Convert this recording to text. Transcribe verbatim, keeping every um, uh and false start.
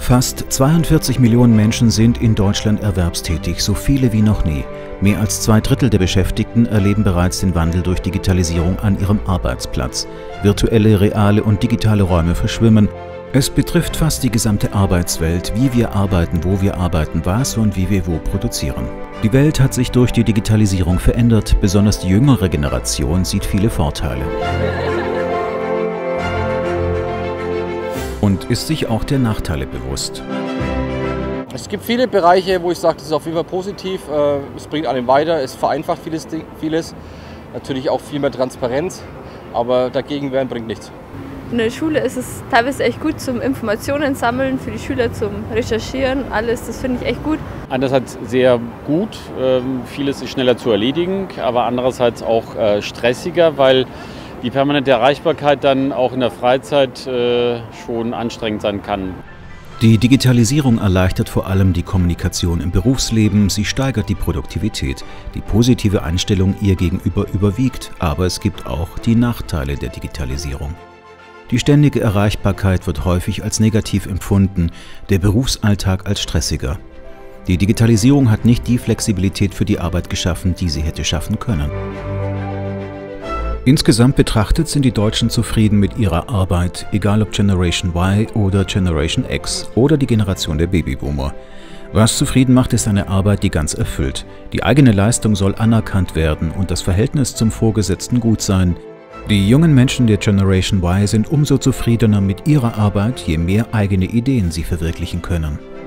Fast zweiundvierzig Millionen Menschen sind in Deutschland erwerbstätig, so viele wie noch nie. Mehr als zwei Drittel der Beschäftigten erleben bereits den Wandel durch Digitalisierung an ihrem Arbeitsplatz. Virtuelle, reale und digitale Räume verschwimmen. Es betrifft fast die gesamte Arbeitswelt, wie wir arbeiten, wo wir arbeiten, was und wie wir wo produzieren. Die Welt hat sich durch die Digitalisierung verändert, besonders die jüngere Generation sieht viele Vorteile. Und ist sich auch der Nachteile bewusst. Es gibt viele Bereiche, wo ich sage, das ist auf jeden Fall positiv. Es bringt einen weiter, es vereinfacht vieles, vieles. Natürlich auch viel mehr Transparenz, aber dagegen werden bringt nichts. In der Schule ist es teilweise echt gut zum Informationen sammeln, für die Schüler zum Recherchieren, alles, das finde ich echt gut. Einerseits sehr gut, vieles ist schneller zu erledigen, aber andererseits auch stressiger, weil die permanente Erreichbarkeit dann auch in der Freizeit äh, schon anstrengend sein kann. Die Digitalisierung erleichtert vor allem die Kommunikation im Berufsleben, sie steigert die Produktivität. Die positive Einstellung ihr gegenüber überwiegt, aber es gibt auch die Nachteile der Digitalisierung. Die ständige Erreichbarkeit wird häufig als negativ empfunden, der Berufsalltag als stressiger. Die Digitalisierung hat nicht die Flexibilität für die Arbeit geschaffen, die sie hätte schaffen können. Insgesamt betrachtet sind die Deutschen zufrieden mit ihrer Arbeit, egal ob Generation Y oder Generation X oder die Generation der Babyboomer. Was zufrieden macht, ist eine Arbeit, die ganz erfüllt. Die eigene Leistung soll anerkannt werden und das Verhältnis zum Vorgesetzten gut sein. Die jungen Menschen der Generation Y sind umso zufriedener mit ihrer Arbeit, je mehr eigene Ideen sie verwirklichen können.